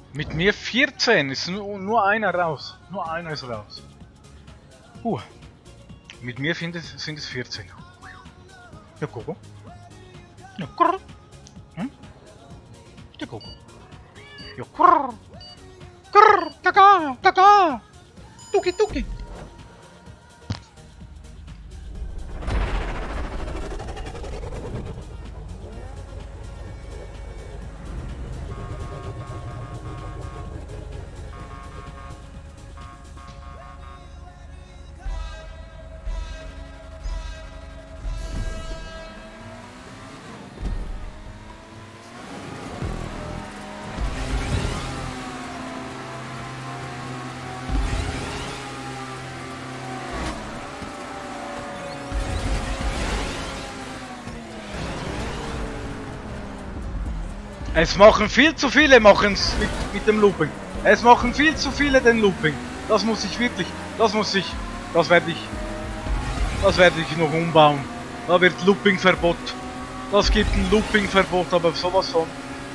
Mit mir 14, ist nur einer raus. Nur einer ist raus. Mit mir sind es 14. Ja, Coco. Ja, Coco. Hm? Ja, Coco. Ja, Coco. Coco. Kaka. Kaka. Tuki, tuki. Es machen viel zu viele machen's mit dem Looping. Es machen viel zu viele den Looping. Das muss ich wirklich, das werde ich noch umbauen. Da wird Looping-Verbot. Das gibt ein Looping-Verbot, aber sowas von.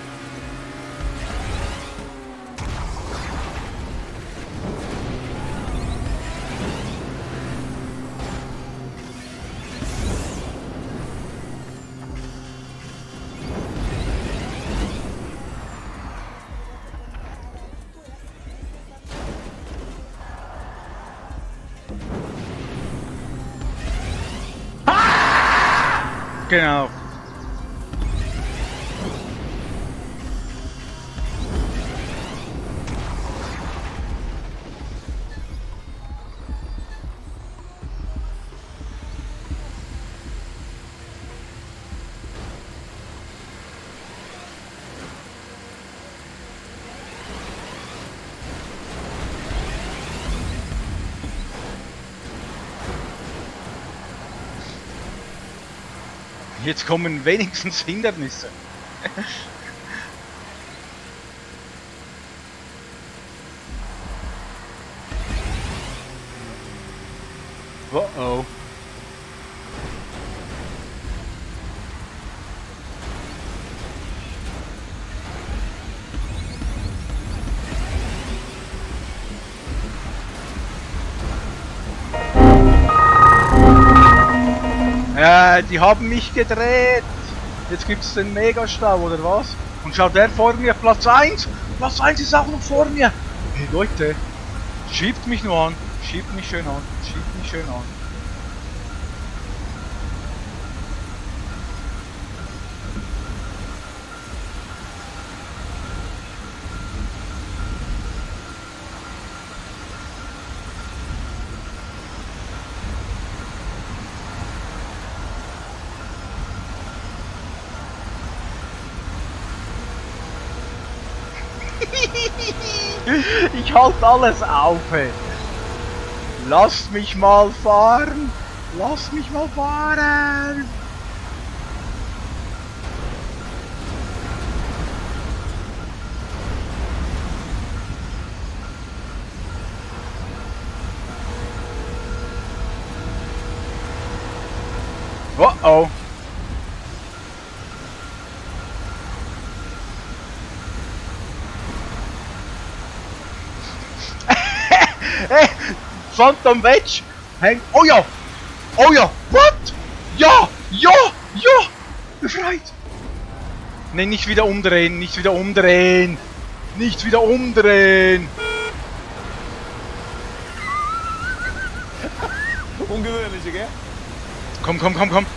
Genau. Jetzt kommen wenigstens Hindernisse. Oh oh. Die haben mich gedreht. Jetzt gibt es den Megastau, oder was? Und schau, der vor mir, Platz 1. Platz 1 ist auch noch vor mir. Hey Leute, schiebt mich nur an. Schiebt mich schön an. Schiebt mich schön an. Ich halte alles auf, ey. Lasst mich mal fahren. Lasst mich mal fahren. Oh oh. Hey, Phantom Wedge hängt. Oh ja! Oh ja! What? Ja! Ja! Ja! Befreit! Ne, nicht wieder umdrehen! Nicht wieder umdrehen! Nicht wieder umdrehen! Ungewöhnlich, gell? Komm, komm, komm, komm!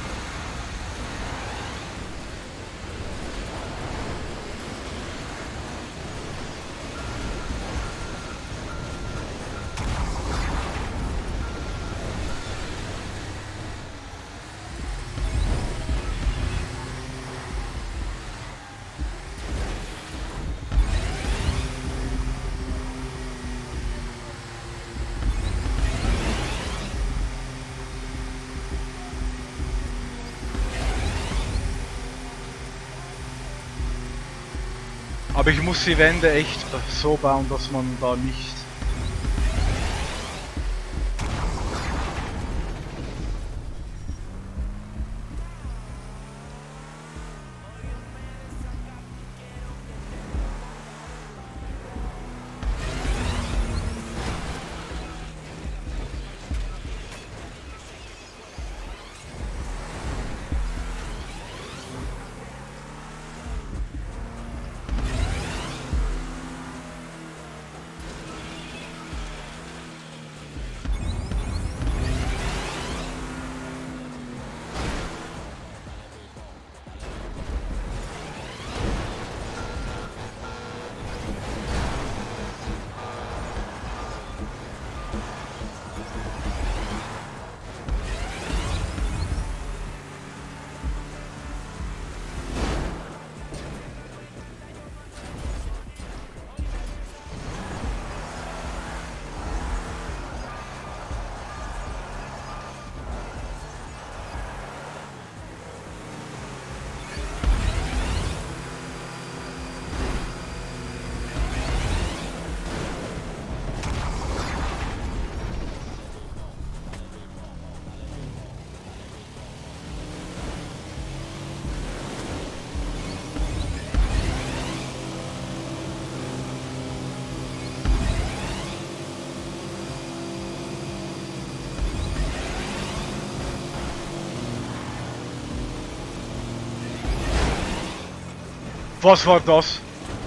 Aber ich muss die Wände echt so bauen, dass man da nicht... Was war das?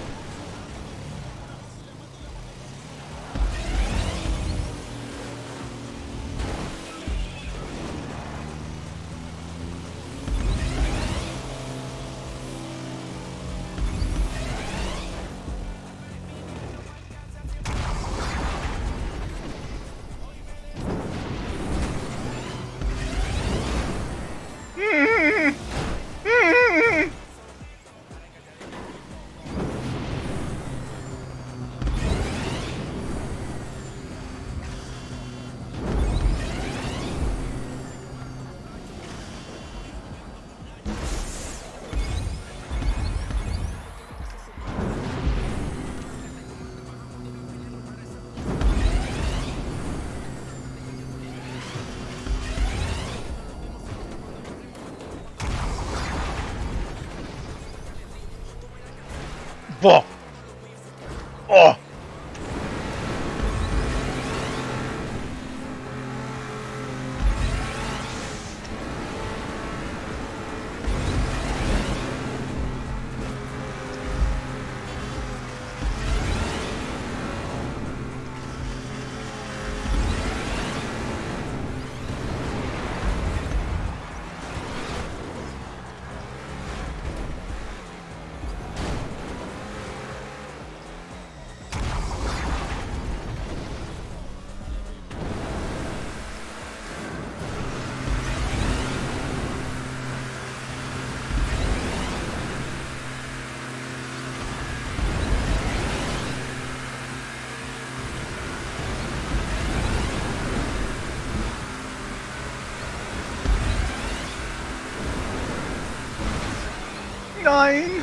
Boah! Oh! Nein!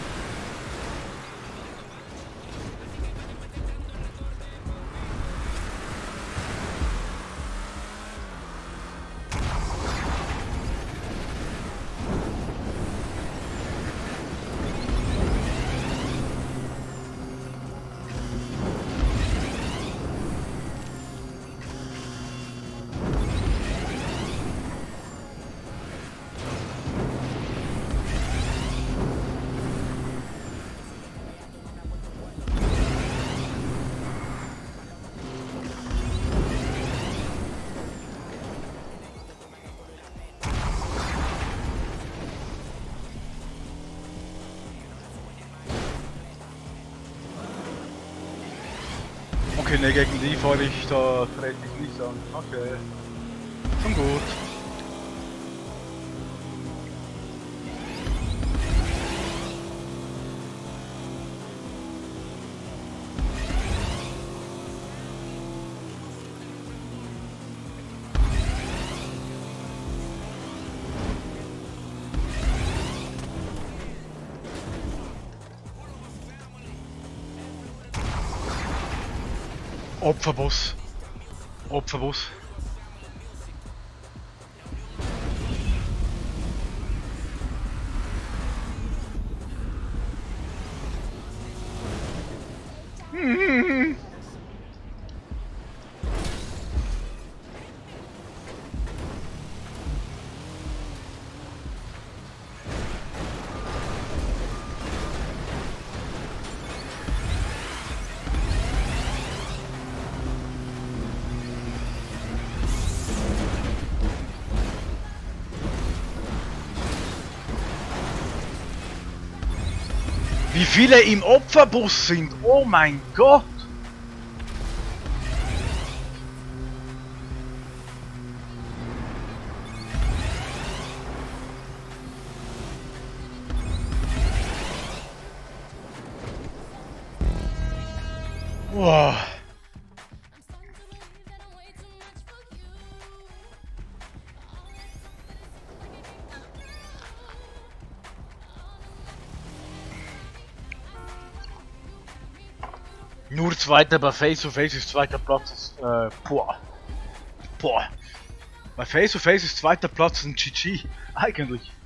Okay, ne, gegen die fahre ich, da trete ich nicht an. Okay. Schon gut. Opferbus. Opferbus. Wie viele im Opferbus sind, oh mein Gott! Wow. Nur Zweiter bei Face to Face ist zweiter Platz. Boah. Boah. Bei Face to Face ist zweiter Platz ein GG. Eigentlich.